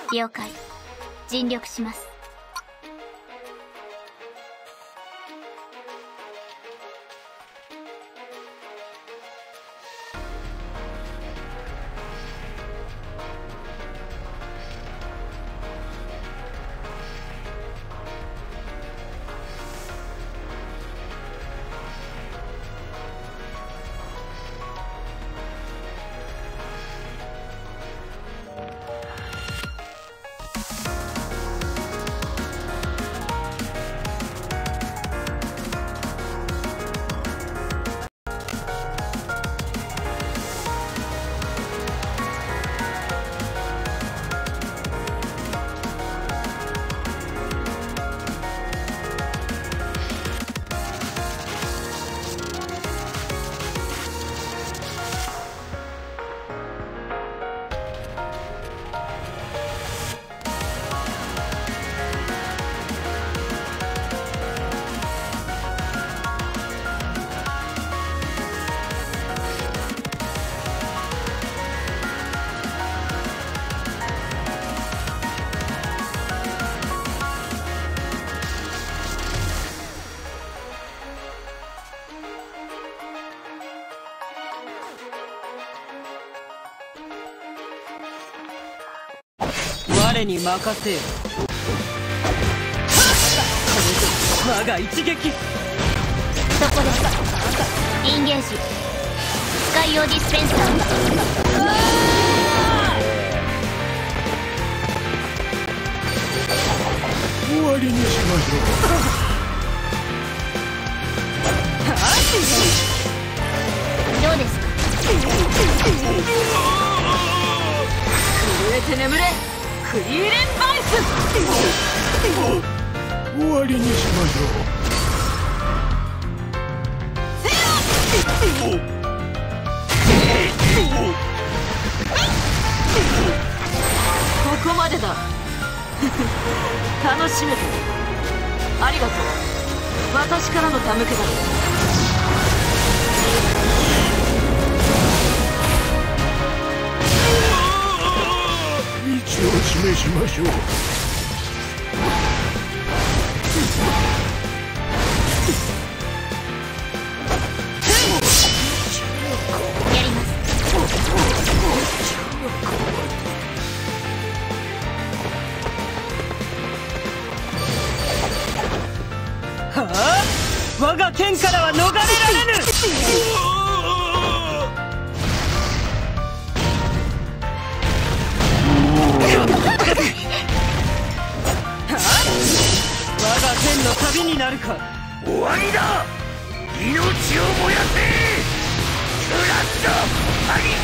了解。尽力します。 我に任せよ。これぞ我が一撃。 そこです。インゲージ。スカイオーディスペンサー。 終わりにしましょう。どうですか。 震えて眠れ。フリーレンバイス。 終わりにしましょう。 ここまでだ。楽しめてありがとう。私からの手向けだ。 道を示しましょう。 やります。 はあ、我が剣からは逃れられぬ。我が剣の旅になるか。 終わりだ。命を燃やせ。クラッドパリ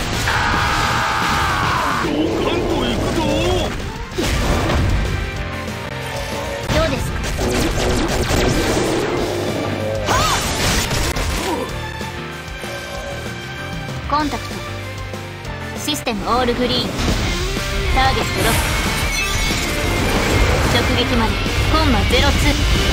ッター。ドカンと行くぞ。 どうですか。コンタクト。システムオールグリーン。ターゲットロック。直撃までコンマ02。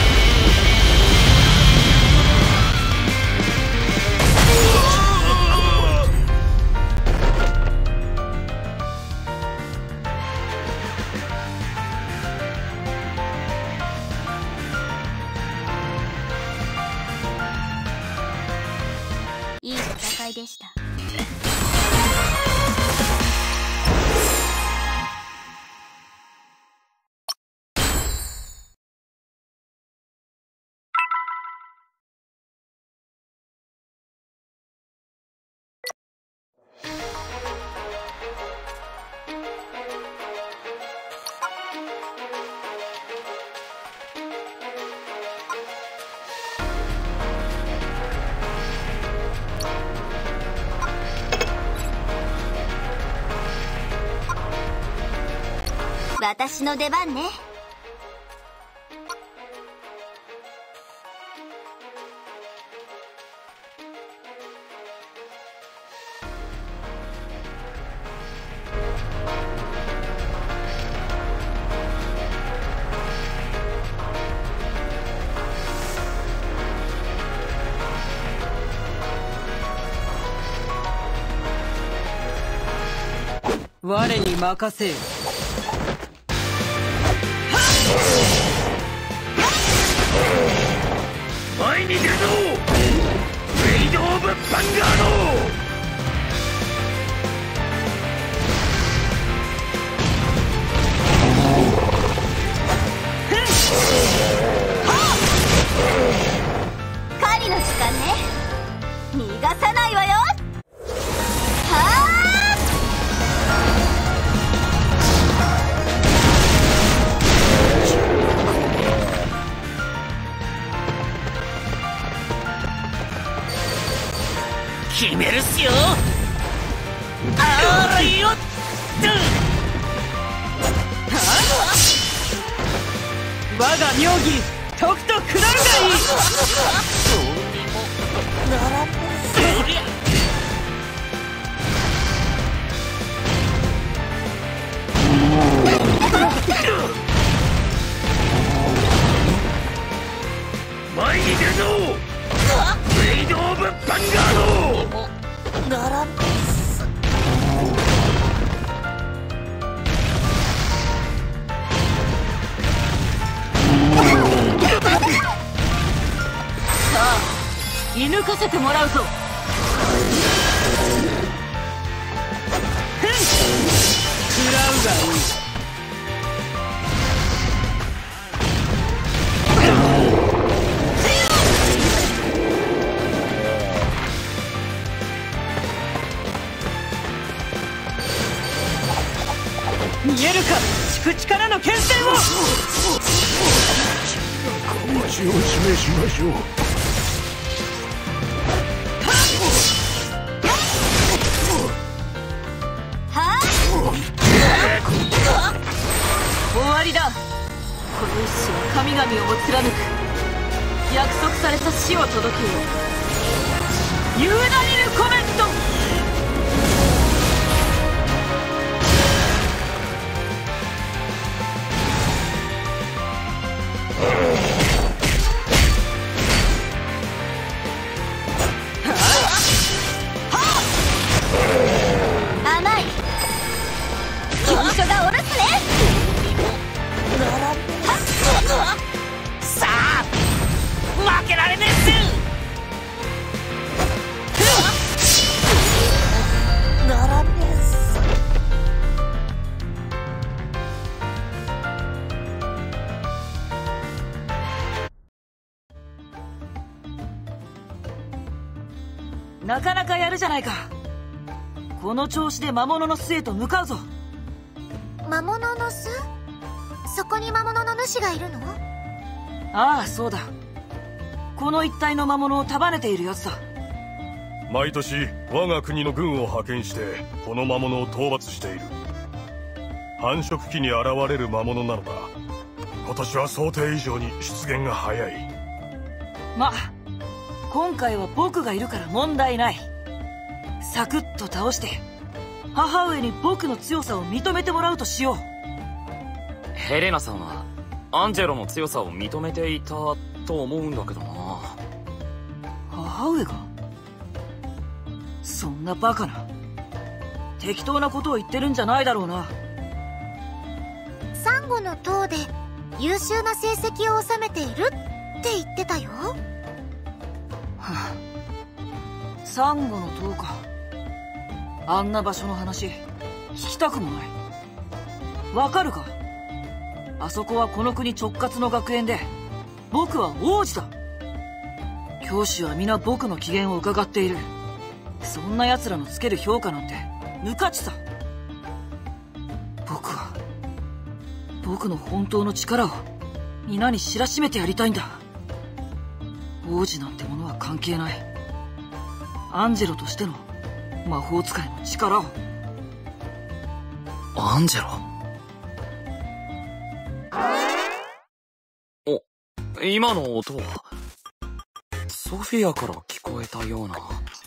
いい戦いでした。私の出番ね。 我に任せよ。 前に出るぞ、ブレイド・オブ・ヴァンガード。 狩りの時間ね。逃がさないわよ。 決めるっすよ。あーよっ我が妙義とくと下るがいい。 前に出るぞ、ブレイド・オブ・ヴァンガード。 さあ射抜かせてもらうぞ。食らうがいい。見えるか、敷地からの牽制を。 道を示しましょう。 終わりだ。この一死は神々をも貫く。約束された死を届けよう。ユーナニルコメント。 甘い。急所がおるっすね。 さあ負けられねえっす。 なかなかやるじゃないか。この調子で魔物の巣へと向かうぞ。 魔物の巣？そこに魔物の主がいるの？ ああ、そうだ。この一帯の魔物を束ねているやつだ。 毎年我が国の軍を派遣してこの魔物を討伐している。繁殖期に現れる魔物なのだ。今年は想定以上に出現が早い。 ま、今回は僕がいるから問題ない。サクッと倒して母上に僕の強さを認めてもらうとしよう。 ヘレナさんはアンジェロの強さを認めていたと思うんだけどな。 母上が？そんなバカな。適当なことを言ってるんじゃないだろうな。 サンゴの塔で優秀な成績を収めているって言ってたよ。 はあ、サンゴの塔か。あんな場所の話聞きたくもない。わかるか？あそこはこの国直轄の学園で僕は王子だ。教師は皆僕の機嫌を伺っている。そんな奴らのつける評価なんて無価値さ。僕の本当の力を皆に知らしめてやりたいんだ。王子なんてものは関係ない。アンジェロとしての魔法使いの力を。 アンジェロ。お、今の音はソフィアから聞こえたような。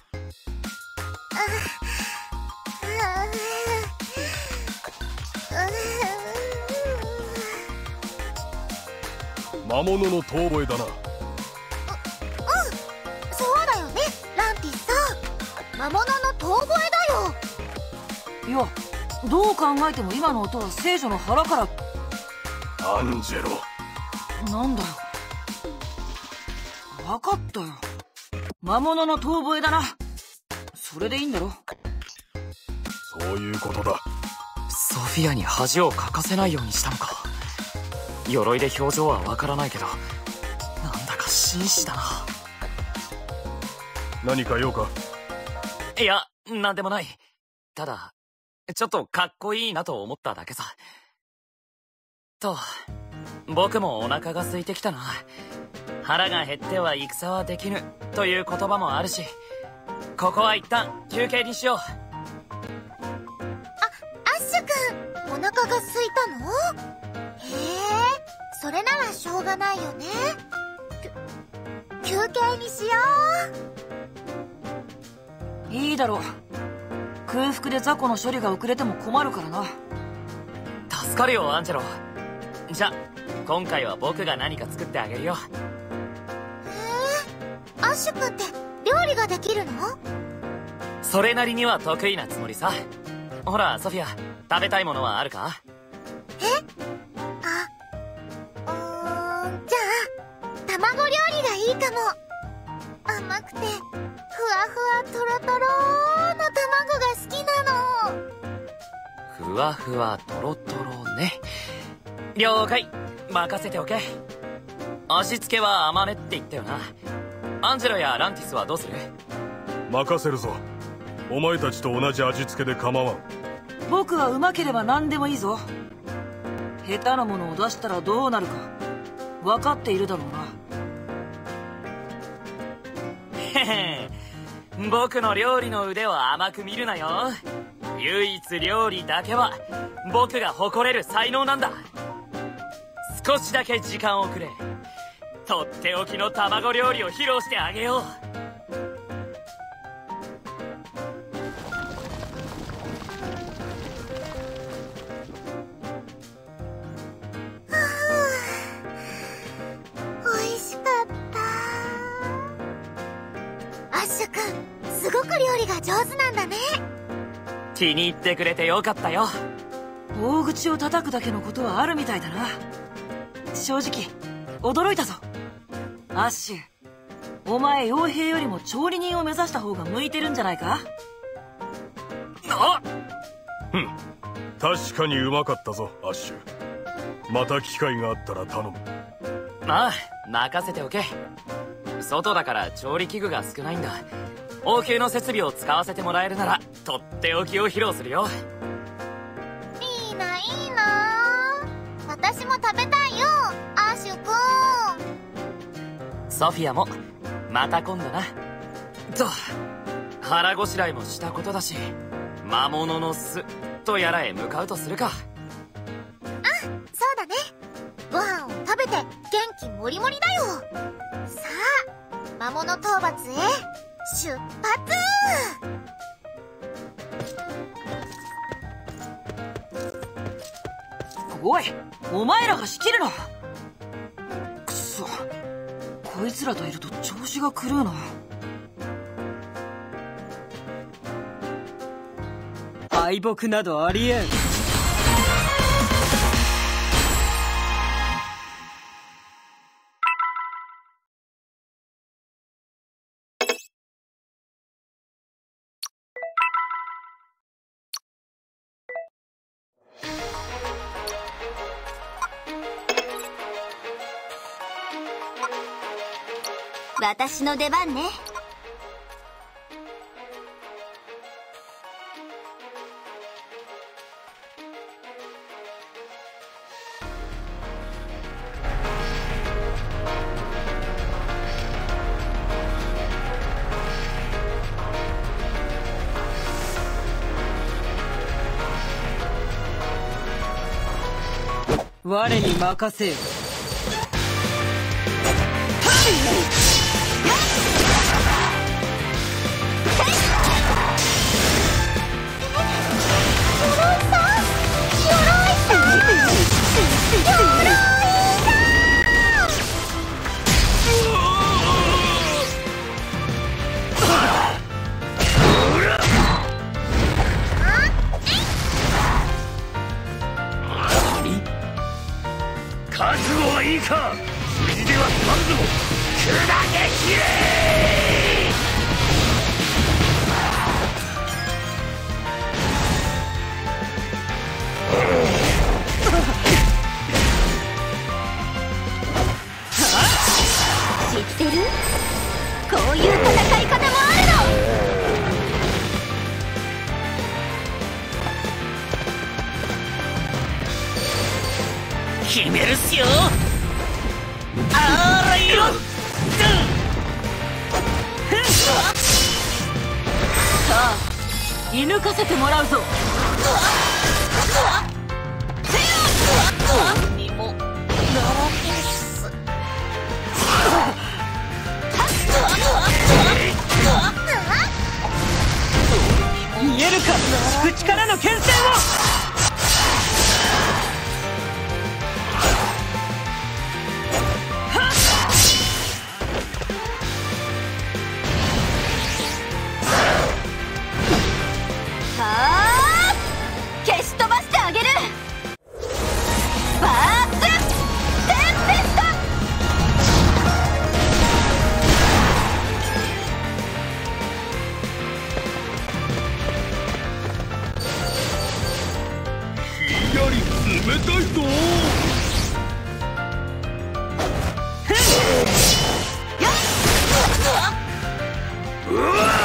魔物の遠吠えだな。 そうだよね、ランティスさん。魔物の遠吠えだよ。 いや、どう考えても今の音は聖女の腹から。 アンジェロ。 なんだよ。分かったよ。魔物の遠吠えだな。それでいいんだろ。 そういうことだ。 ソフィアに恥をかかせないようにしたのか。鎧で表情はわからないけど、なんだか紳士だな。 何か用か？ いや、なんでもない。ただちょっとかっこいいなと思っただけさ。と、僕もお腹が空いてきたな。腹が減っては戦はできぬという言葉もあるし、ここは一旦休憩にしよう。 アッシュくん、お腹が空いたの？へえ、それならしょうがないよね。休憩にしよう。いいだろう。空腹で雑魚の処理が遅れても困るからな。 助かるよ、アンジェロ。じゃ、今回は僕が何か作ってあげるよ。 へえ、アッシュくんって料理ができるの？ それなりには得意なつもりさ。ほら、ソフィア、食べたいものはあるか？ じゃあ、卵料理がいいかも。甘くて、ふわふわとろとろの卵が好きなの。 ふわふわとろとろね。了解、任せておけ。味付けは甘めって言ったよな。アンジェロやランティスはどうする？ 任せるぞ。お前たちと同じ味付けで構わん。 僕はうまければ何でもいいぞ。下手なものを出したらどうなるか分かっているだろうな。 へへ、僕の料理の腕を甘く見るなよ。唯一料理だけは僕が誇れる才能なんだ。少しだけ時間をくれ。とっておきの卵料理を披露してあげよう。 美味しかった。アッシュくん、すごく料理が上手なんだね。 気に入ってくれてよかったよ。 大口を叩くだけのことはあるみたいだな。正直驚いたぞ。アッシュ、お前傭兵よりも調理人を目指した方が向いてるんじゃないか？ あっ、 確かにうまかったぞ、アッシュ。また機会があったら頼む。 まあ、任せておけ。外だから調理器具が少ないんだ。王宮の設備を使わせてもらえるならとっておきを披露するよ。 いいな、いいな。私も食べたいよ、アッシュくん。 ソフィアもまた今度な。と、腹ごしらえもしたことだし、魔物の巣とやらへ向かうとするか。 そうだね。ご飯を食べて元気もりもりだよ。さあ、魔物討伐へ出発。 おい、お前らが仕切るな。くそ、こいつらといると調子が狂うな。敗北などありえん。 私の出番ね。 我に任せよ。 覚悟はいいか。無事では済まんぞ。砕けきれ。 知ってる？こういう戦い方もあるの。 決めるっすよ。あらよ。 さあ射抜かせてもらうぞ。 にもならねえっす。 見えるか、口からの剣戦を。 消し飛ばしてあげる。バーステンペスト。 ひんやり冷たいぞ。うわ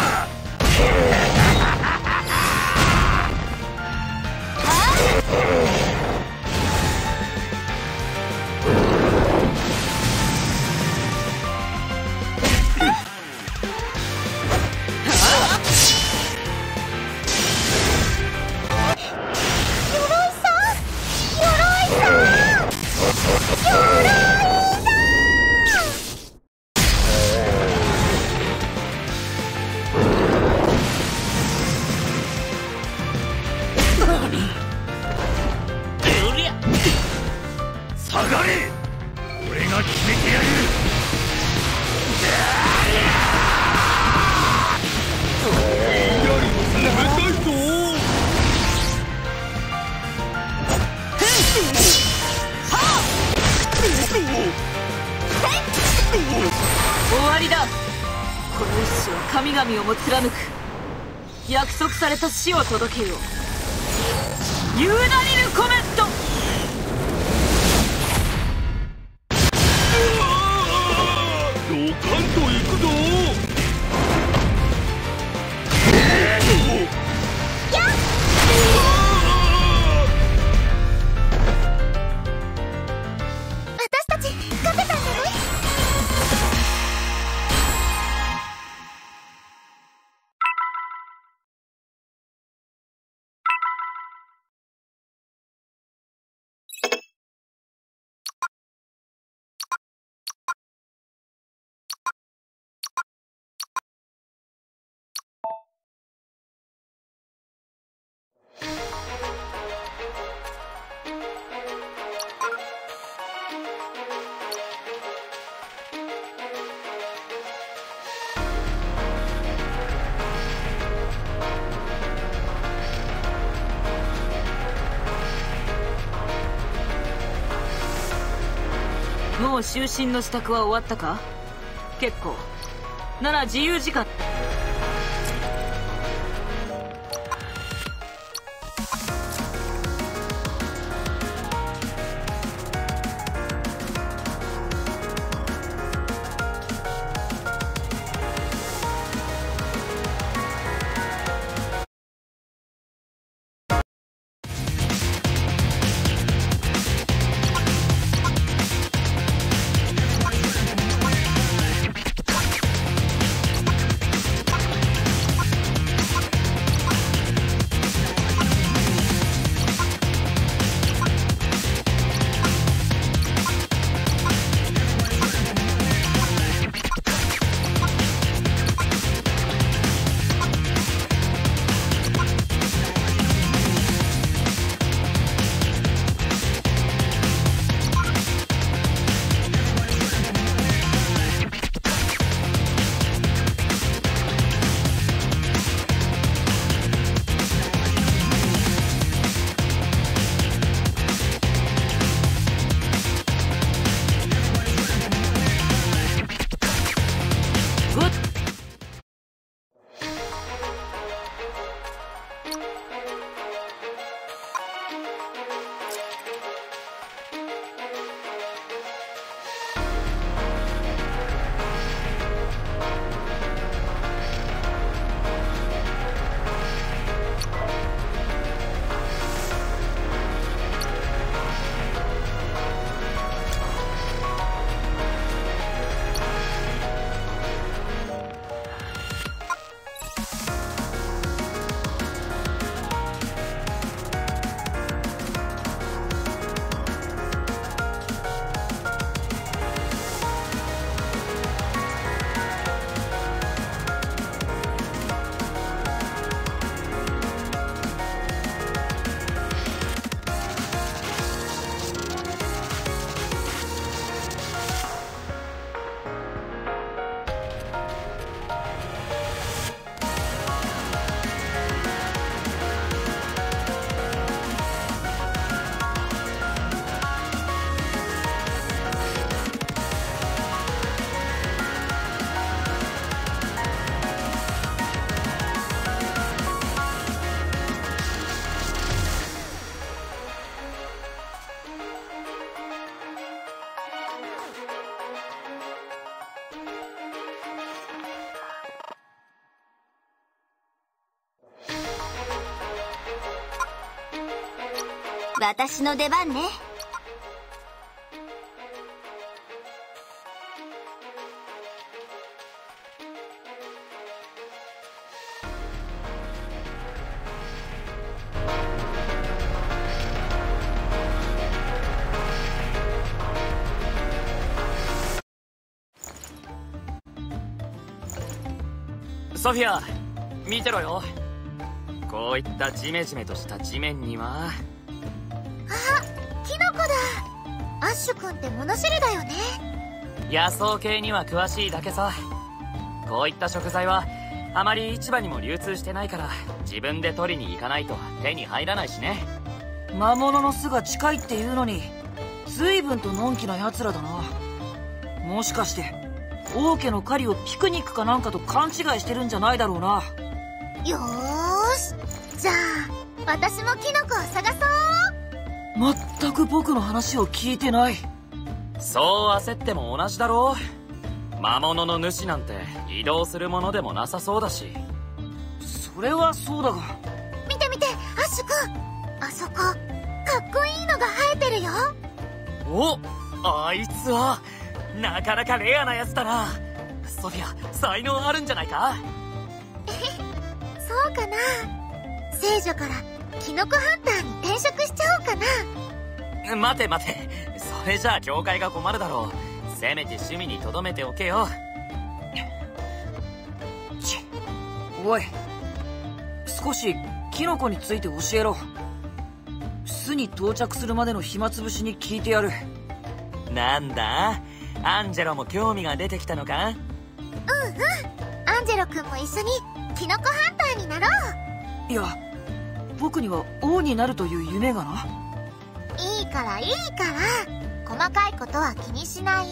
下がれ。俺が決めてやる。 終わりだ。この一種は神々をも貫く。約束された死を届けよう。ユーナリルコメット。 ドカンと行くぞ。 私たち勝てたんじゃない？ もう就寝の支度は終わったか？結構。なら自由時間。 私の出番ね。 ソフィア、見てろよ。こういったジメジメとした地面には。 あ、キノコだ。アッシュ君って物知りだよね。 野草系には詳しいだけさ。こういった食材はあまり市場にも流通してないから、自分で取りに行かないと手に入らないしね。 魔物の巣が近いっていうのに随分とのんきな奴らだな。もしかして王家の狩りをピクニックかなんかと勘違いしてるんじゃないだろうな。 よーし、じゃあ私もキノコを探そう。 全く僕の話を聞いてない。 そう焦っても同じだろう。魔物の主なんて移動するものでもなさそうだし。 それはそうだが。 見て見て、アッシュ君、あそこかっこいいのが生えてるよ。 お、あいつはなかなかレアなやつだな。ソフィア、才能あるんじゃないか？ そうかな。聖女からキノコハンターに転職しちゃおうかな。 待て待て、それじゃあ教会が困るだろう。せめて趣味にとどめておけよ。 おい、少しキノコについて教えろ。巣に到着するまでの暇つぶしに聞いてやる。 なんだ、アンジェロも興味が出てきたのか？ うんうん、アンジェロ君も一緒にキノコハンターになろう。 いや、僕には王になるという夢がな。 いいからいいから、細かいことは気にしない。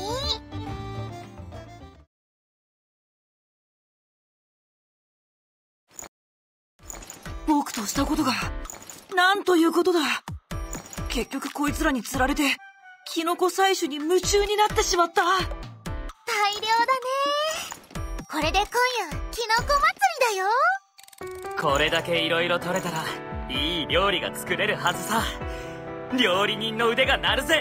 僕としたことがなんということだ。結局こいつらに釣られてキノコ採取に夢中になってしまった。 大量だね。これで今夜キノコ祭りだよ。 これだけいろいろ取れたらいい料理が作れるはずさ。料理人の腕が鳴るぜ。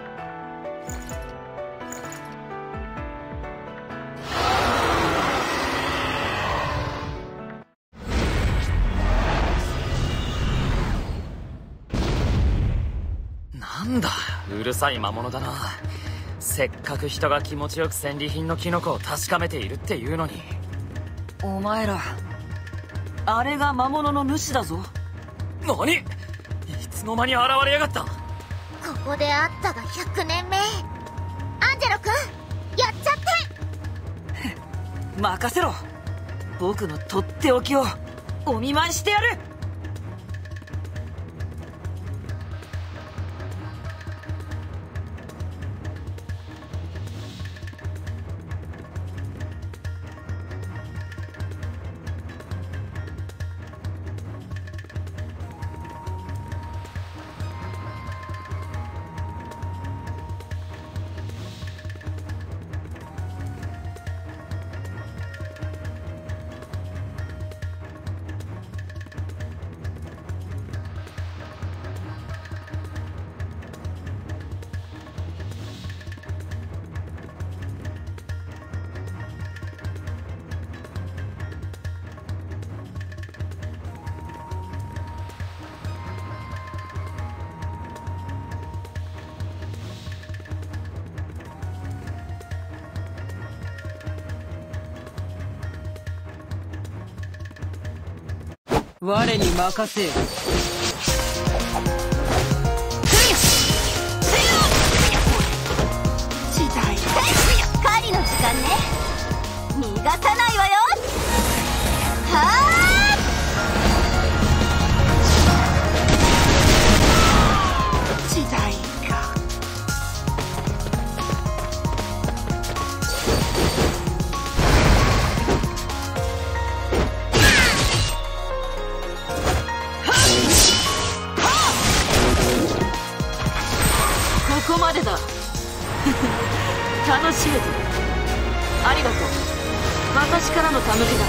なんだ、うるさい魔物だな。せっかく人が気持ちよく戦利品のキノコを確かめているっていうのに。 お前ら、あれが魔物の主だぞ。 何？いつの間に現れやがった。 ここで会ったが100年目。アンジェロ君、やっちゃって任せろ。僕のとっておきをお見舞いしてやる。我に任せよ。 時代狩りの時間ね。逃がさないわよ。は時代か。ここまでだ。楽しめた。ありがとう。私からの手向けだ。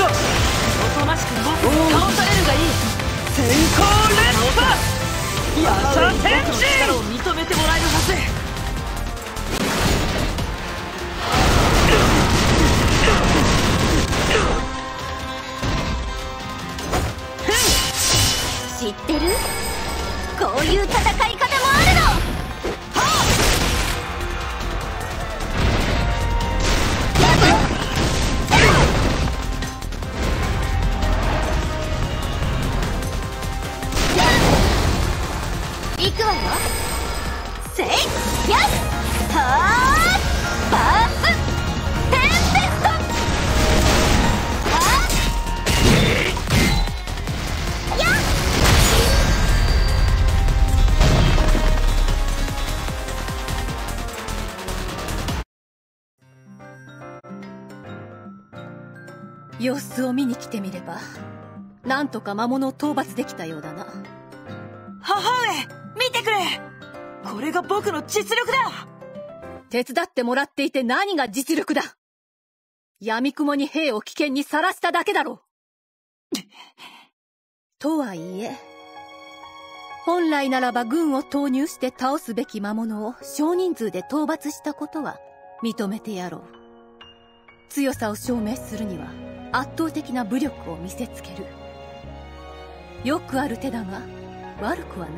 ぞ。おとなしく僕に倒されるがいい。先行連覇。やはり僕の力を認めてもらえるはず。 知ってる？こういう戦い方もあるの。行くわよ。せいやっはーパープテンペスト。はっやっ様子を見に来てみれば、なんとか魔物を討伐できたようだな。 母上、見てくれ。これが僕の実力だ。 手伝ってもらっていて何が実力だ。闇雲に兵を危険にさらしただけだろう。とはいえ、本来ならば軍を投入して倒すべき魔物を少人数で討伐したことは認めてやろう。強さを証明するには圧倒的な武力を見せつける。よくある手だが悪くはない。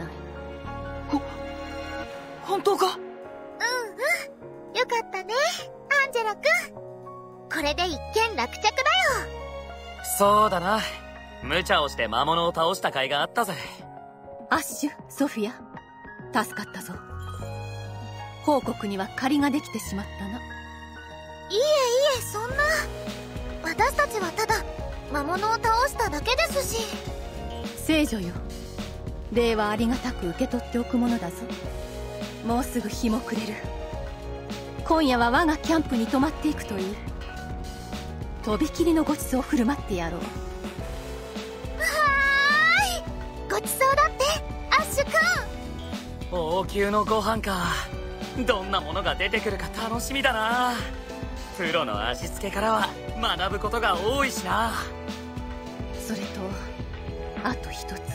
本当か？ よかったね、アンジェロ君。これで一件落着だよ。 そうだな。無茶をして魔物を倒した甲斐があったぜ。 アッシュ、ソフィア、助かったぞ。報告には借りができてしまったな。 いえいえ、そんな。私たちはただ魔物を倒しただけですし。 聖女よ、礼はありがたく受け取っておくものだぞ。もうすぐ日も暮れる。今夜は我がキャンプに泊まっていくといい。とびきりのごちそうを振る舞ってやろう。 はーい、ごちそうだってアッシュ君。 王宮のご飯か。どんなものが出てくるか楽しみだな。プロの味付けからは学ぶことが多いしな。 それとあと一つ、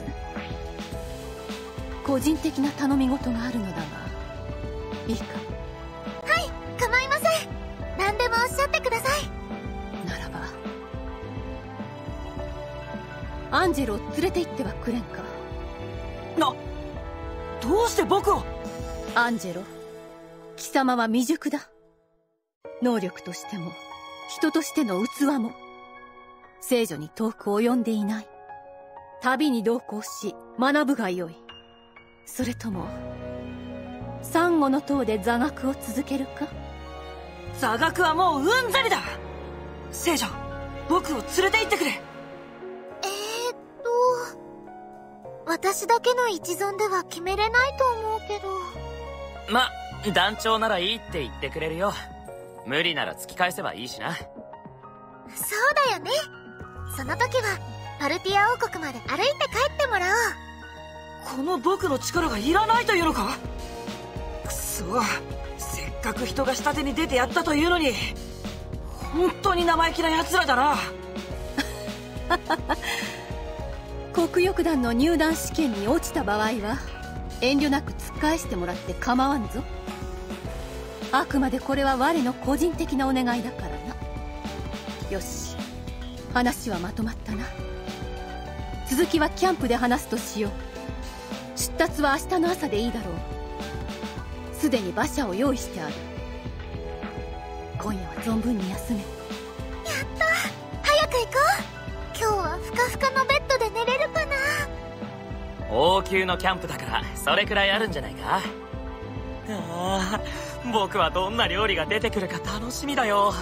個人的な頼み事があるのだがいいか？ はい、構いません。何でもおっしゃってください。 ならばアンジェルを連れて行ってはくれんか？ どうして僕を？ アンジェロ、貴様は未熟だ。能力としても人としての器も聖女に遠く及んでいない。旅に同行し学ぶがよい。それともサンゴの塔で座学を続けるか？ 座学はもううんざりだ。聖女、僕を連れて行ってくれ。 私だけの一存では決めれないと思うけど。 ま、団長ならいいって言ってくれるよ。無理なら突き返せばいいしな。 そうだよね。その時はパルティア王国まで歩いて帰ってもらおう。 この僕の力がいらないというのか？くそ、せっかく人が下手に出てやったというのに。本当に生意気な奴らだな。 黒翼団の入団試験に落ちた場合は遠慮なく突っ返してもらって構わんぞ。あくまでこれは我の個人的なお願いだからな。よし、話はまとまったな。続きはキャンプで話すとしよう。出立は明日の朝でいいだろう。すでに馬車を用意してある。今夜は存分に休め。 やった、早く行こう。今日はふかふかのベッドで寝れるかな。 王宮のキャンプだからそれくらいあるんじゃないか。ああ、僕はどんな料理が出てくるか楽しみだよ。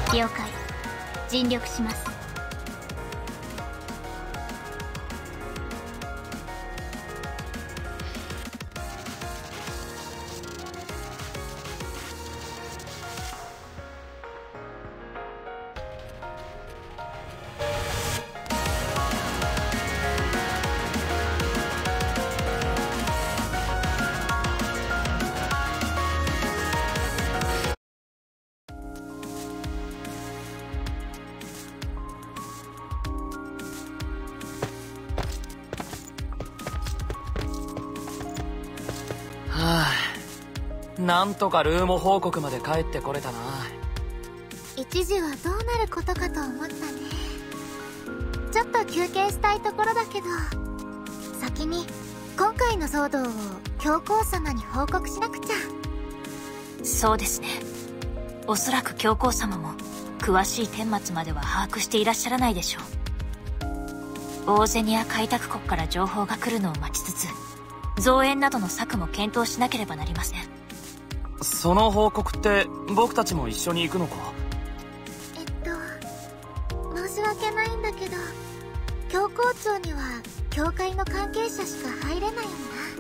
了解。尽力します。 なんとかルーモ報告まで帰ってこれたな。 一時はどうなることかと思ったね。ちょっと休憩したいところだけど、先に今回の騒動を教皇様に報告しなくちゃ。 そうですね。おそらく教皇様も詳しい顛末までは把握していらっしゃらないでしょう。大銭や開拓国から情報が来るのを待ちつつ、増援などの策も検討しなければなりません。 その報告って僕たちも一緒に行くのか？ 申し訳ないんだけど、教皇庁には教会の関係者しか入れないんだ。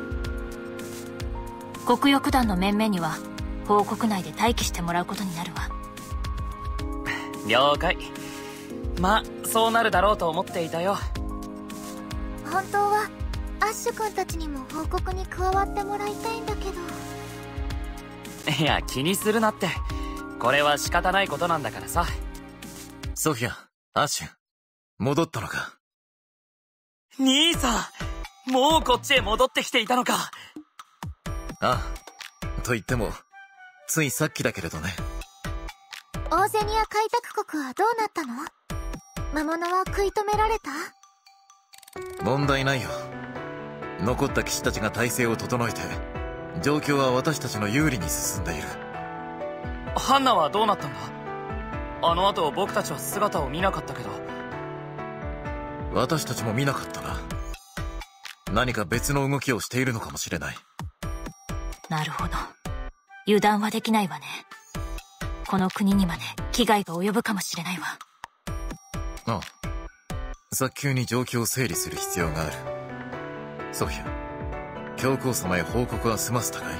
極翼団の面々には報告内で待機してもらうことになるわ。 了解。まあそうなるだろうと思っていたよ。 本当はアッシュ君たちにも報告に加わってもらいたいんだけど。 いや気にするなって、これは仕方ないことなんだからさ。 ソフィア、アッシュ、戻ったのか？ 兄さん、もうこっちへ戻ってきていたのか。 ああ、と言ってもついさっきだけれどね。 オーゼニア開拓国はどうなったの？魔物は食い止められた？ 問題ないよ。残った騎士たちが体制を整えて、状況は私たちの有利に進んでいる。 ハンナはどうなったんだ？あの後僕たちは姿を見なかったけど。 私たちも見なかったな。何か別の動きをしているのかもしれない。 なるほど。油断はできないわね。この国にまで危害が及ぶかもしれないわ。 ああ、早急に状況を整理する必要がある。ソフィア、教皇様へ報告は済ませたかい？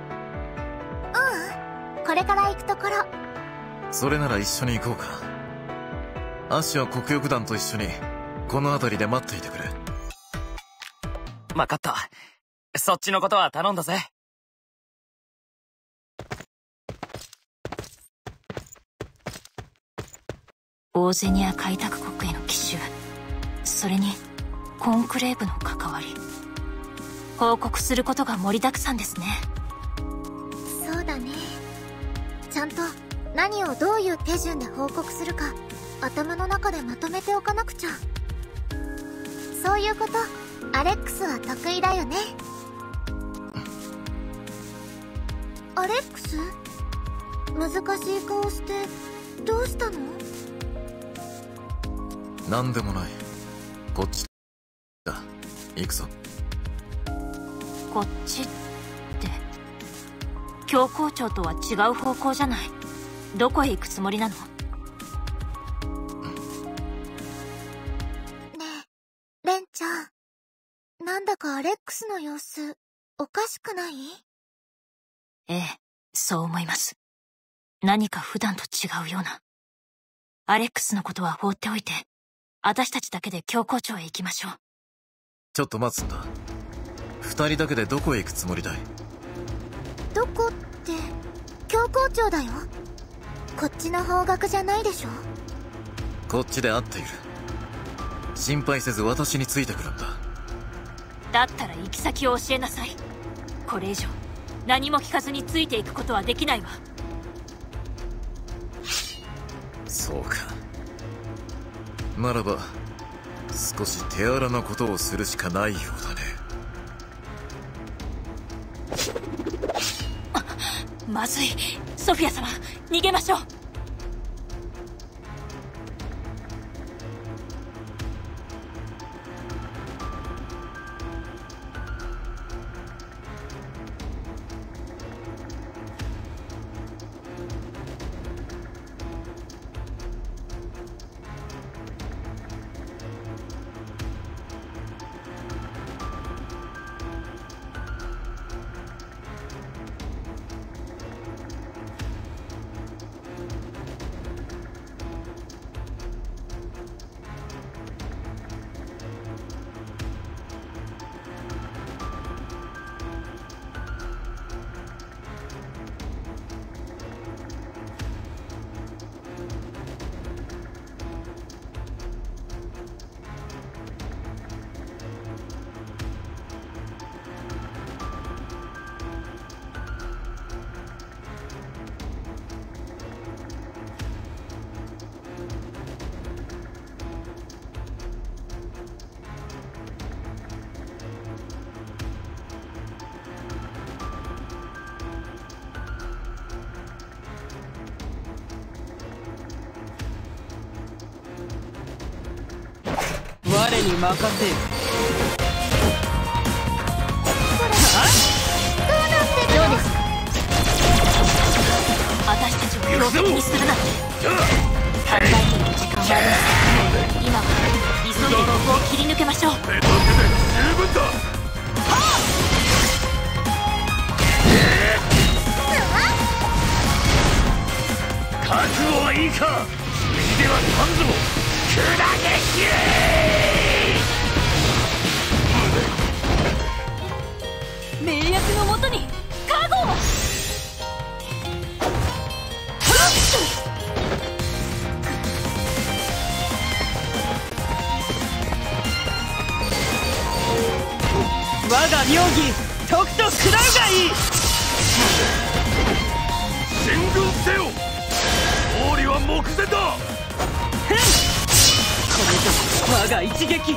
これから行くところ。 それなら一緒に行こうか。アッシュは黒翼団と一緒にこの辺りで待っていてくれ。 分かった。そっちのことは頼んだぜ。 オーゼニア開拓国への奇襲、それにコンクレーブの関わり、報告することが盛りだくさんですね。 そうだね。ちゃんと何をどういう手順で報告するか頭の中でまとめておかなくちゃ。そういうことアレックスは得意だよね。アレックス？難しい顔してどうしたの？ なんでもない。こっちだ。行くぞ。 こっちって教皇庁とは違う方向じゃない。どこへ行くつもりなの？ ねえ、レンちゃん、なんだかアレックスの様子おかしくない？ ええ、そう思います。何か普段と違うような。アレックスのことは放っておいて、私たちだけで教皇庁へ行きましょう。 ちょっと待つんだ。二人だけでどこへ行くつもりだい？ どこって教皇庁だよ。こっちの方角じゃないでしょ。 こっちで合っている。心配せず私についてくるんだ。 だったら行き先を教えなさい。これ以上何も聞かずについていくことはできないわ。 そうか。ならば少し手荒なことをするしかないようだね。 まずい。ソフィア様、逃げましょう。 彼に任せよ。 どうですか？私たちを標的にするなんて。考えている時間はありません。今は急いでここを切り抜けましょう。 手だけで十分だ。覚悟はいいか。次では三度砕け散れ。 命役のもとに加護を。 我が妙義とくと食らうがいい。 進軍せよ。勝利は目前だ。 これぞ我が一撃。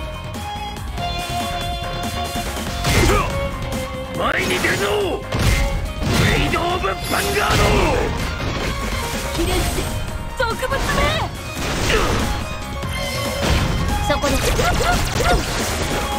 前に出るぞ。ウェイド・オブ・ヴァンガーキレッセ俗物め。 そこです。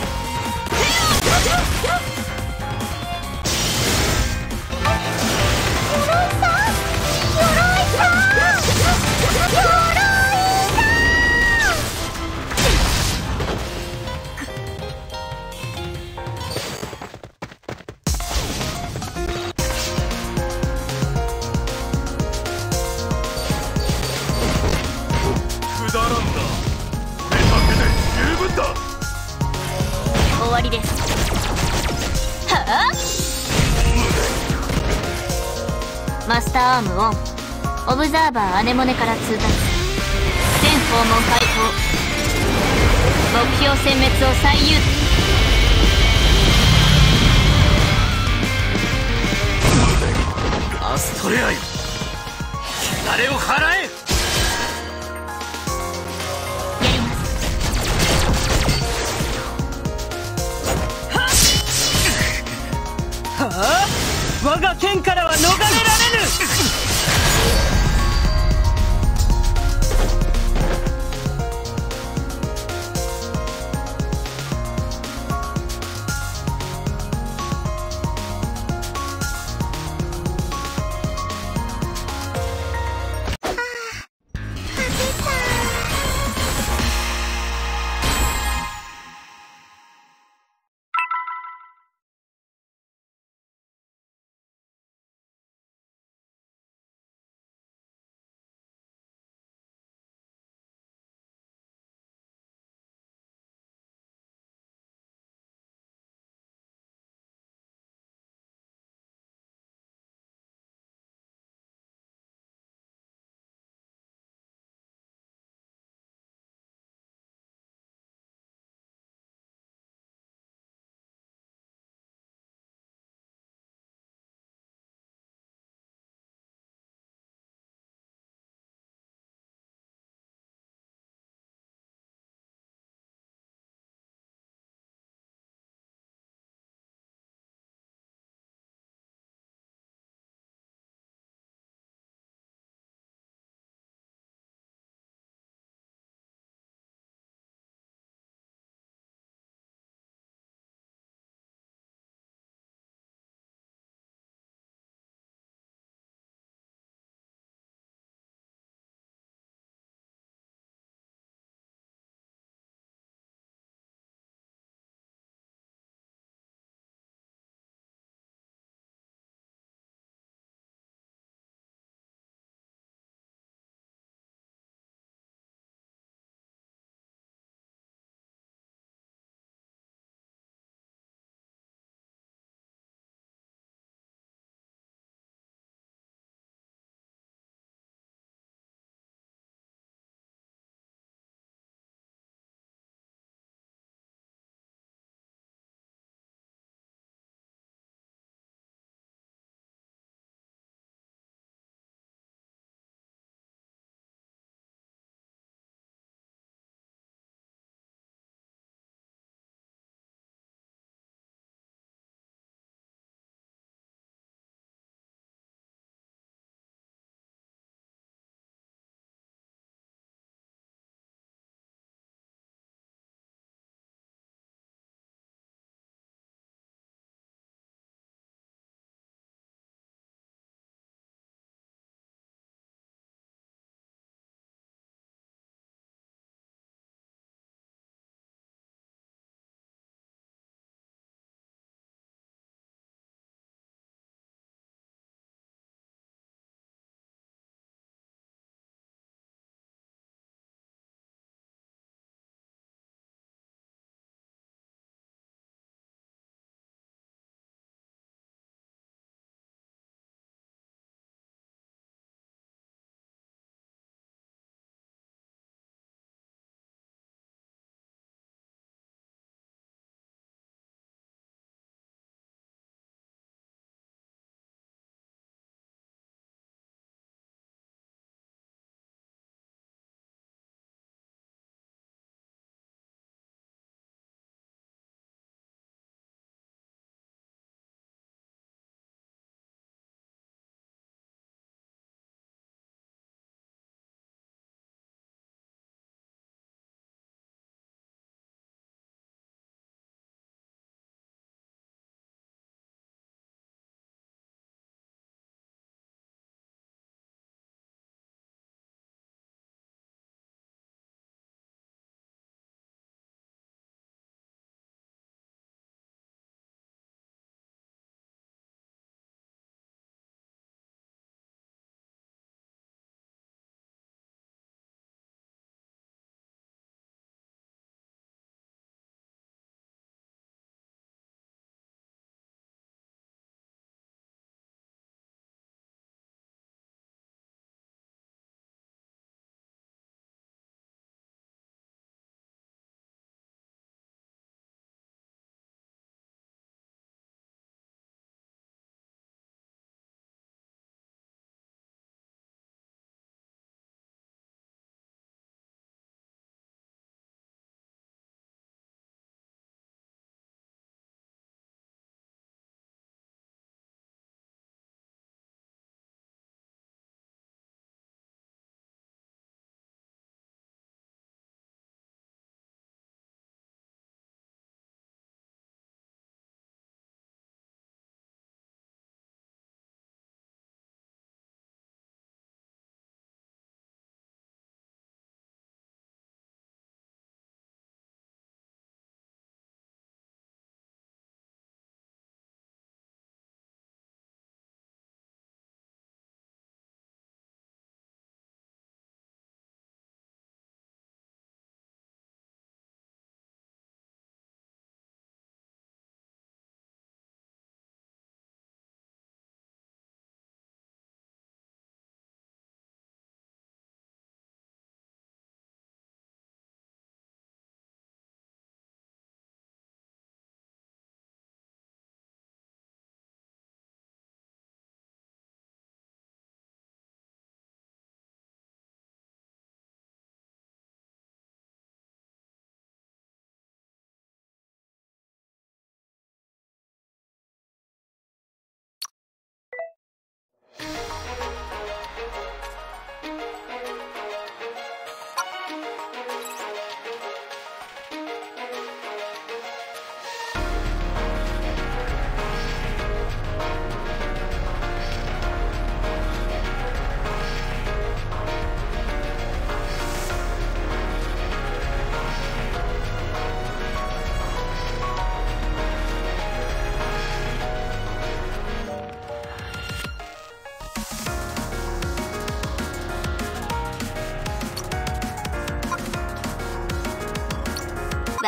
くだらんだ。これだけで十分だ。 終わりです。はあ。マスターアームオン。オブザーバーアネモネから通達。全訪問開放。目標殲滅を最優アストレアよ、汚れを払え。 やります。 はあ、我が剣からは逃れられぬ。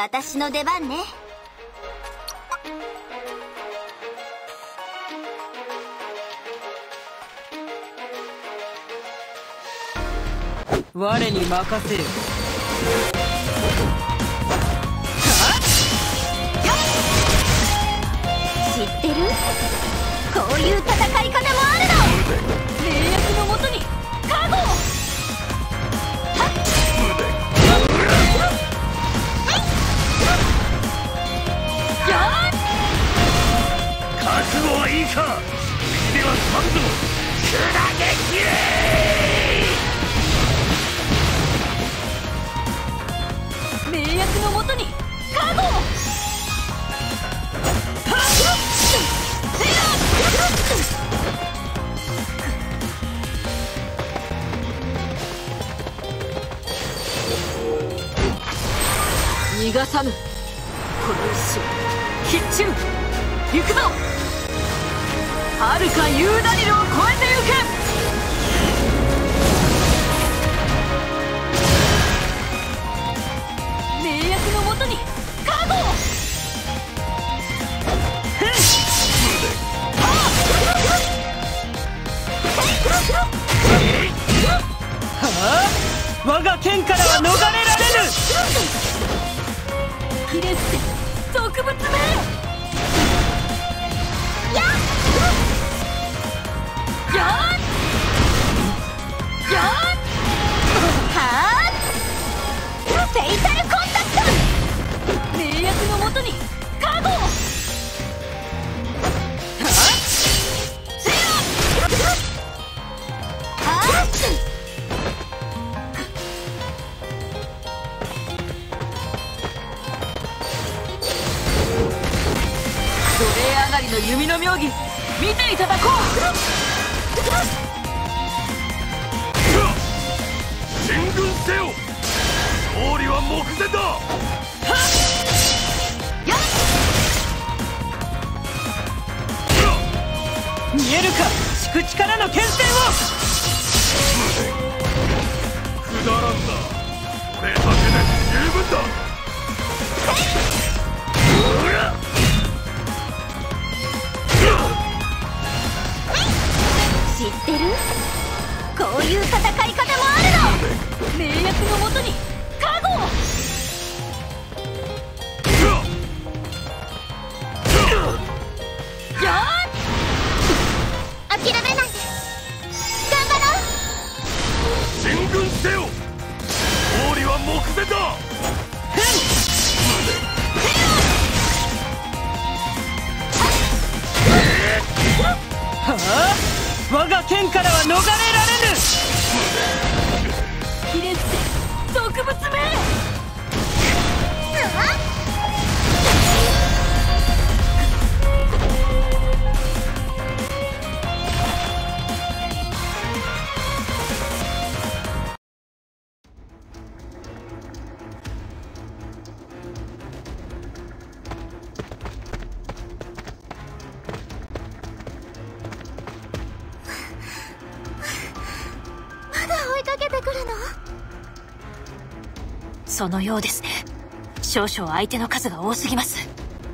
私の出番ね。 我に任せよ。 知ってる？こういう戦い方もあるの。 契約のもとに加護。 覚悟はいいか。では三度砕けきれ。 契約のもとに加護。 逃がさぬ。この一瞬必中行くぞ。遥かユーダリルを超えてゆけ。 契約のもとに加護。 我が剣からは逃れられぬ。 キレステ俗物め。やっフェイタルコンタクト。 契約のもとに加護。 奴隷上がりの弓の妙技見ていただこう。 進軍せよ。勝利は目前だ。 見えるか敷地からの剣戦を。 くだらんな。これだけで十分だ。 知ってる？こういう戦い方もあるの。 契約のもとに加護。 諦めないで。頑張ろう。 進軍せよ。勝利は目前だ。 我が剣からは逃れられぬ。 キレステ俗物め。 そのようですね。少々相手の数が多すぎます。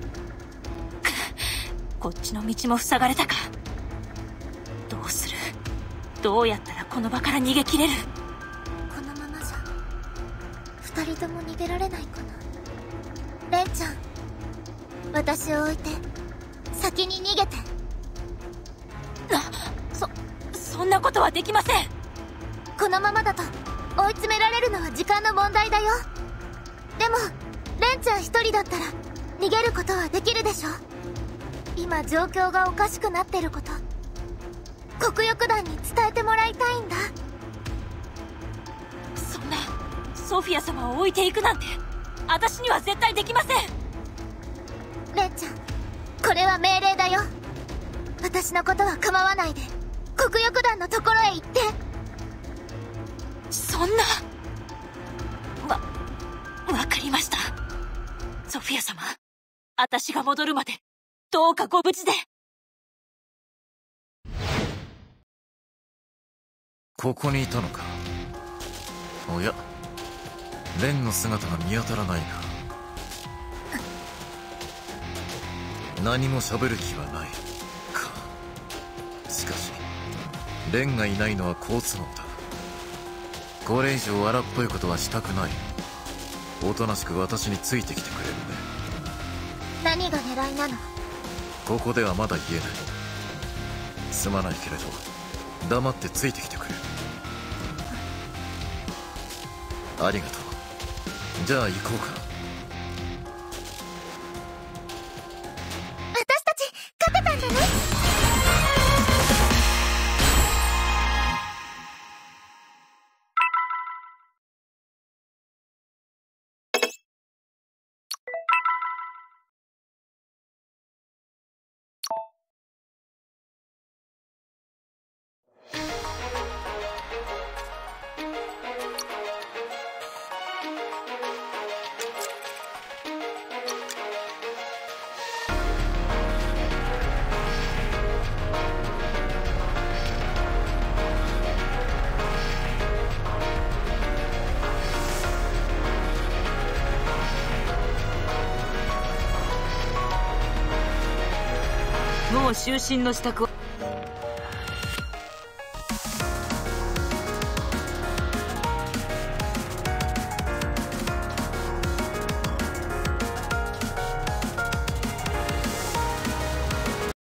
こっちの道も塞がれたか。どうする？どうやったらこの場から逃げ切れる？ このままじゃ二人とも逃げられないかな。レンちゃん、私を置いて先に逃げて。 そんなことはできません。 このままだと追い詰められるのは時間の問題だよ。でもレンちゃん一人だったら逃げることはできるでしょ。今状況がおかしくなってること黒翼団に伝えてもらいたいんだ。 そんなソフィア様を置いていくなんて私には絶対できません。 レンちゃん、これは命令だよ。私のことは構わないで黒翼団のところへ行って。 そんな。わかりました。ソフィア様、私が戻るまでどうかご無事で。 ここにいたのか。おや、レンの姿が見当たらないな。 何も喋る気はないか。しかしレンがいないのは好都合だ。これ以上荒っぽいことはしたくない。おとなしく私についてきてくれるね。 何が狙いなの？ ここではまだ言えない。すまないけれど黙ってついてきてくれ。ありがとう。じゃあ行こうか。 私たち勝てたんだね。 もう就寝の支度は。